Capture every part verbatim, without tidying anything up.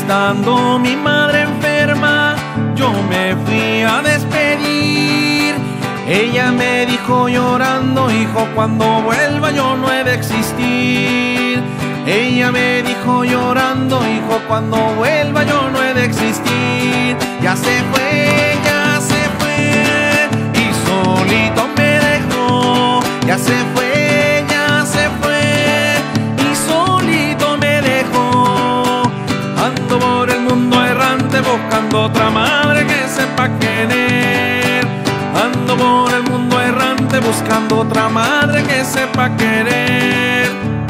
Estando mi madre enferma, yo me fui a despedir. Ella me dijo llorando: hijo, cuando vuelva yo no he de existir. Ella me dijo llorando: hijo, cuando vuelva yo no he de existir. Ya se fue, ya se fue, y solito me dejó. Ya se fue, ya se fue, y solito me dejó. Ando por el mundo errante buscando otra madre que sepa querer. Ando por el mundo errante buscando otra madre que sepa querer.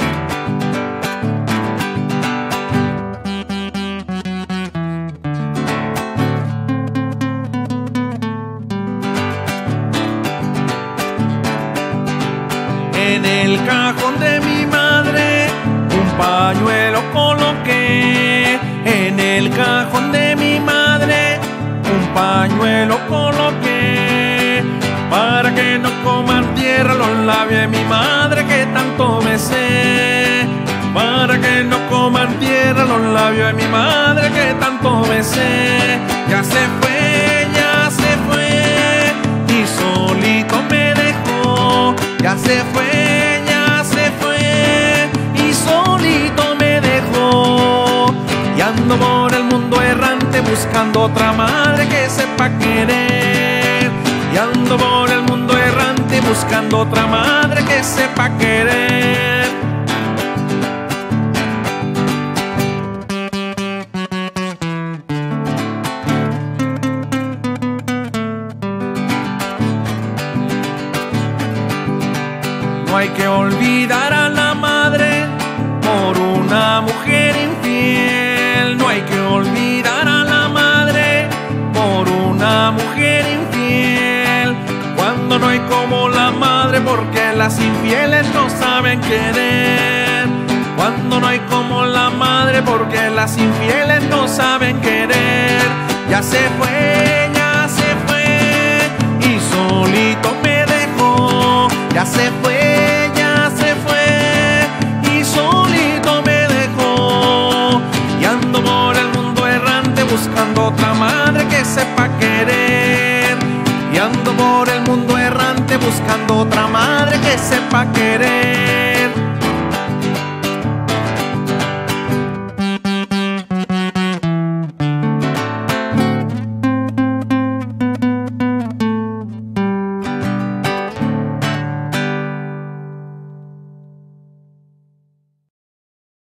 En el cajón de mi madre un pañuelo coloqué. En el cajón de mi madre un pañuelo coloqué, para que no coman tierra los labios de mi madre que tanto besé. Para que no coman tierra los labios de mi madre que tanto besé. Ya se fue, ya se fue, y solito me dejó. Ya se fue, ya se fue, y solito me dejó. Y ando por el mundo errante buscando otra madre que sepa querer. Y ando por el mundo errante buscando otra madre que sepa querer. No hay que olvidar a la madre por una mujer infiel. No hay que olvidar a la madre por una mujer infiel. Cuando no hay como la madre, porque las infieles no saben querer. Cuando no hay como la madre, porque las infieles no saben querer. Ya se fue, ya se fue, y solito me dejó. Ya se fue, ya se fue, y solito me dejó. Y ando por el mundo errante buscando otra madre que sepa querer. Y ando por el mundo errante buscando otra madre que sepa querer.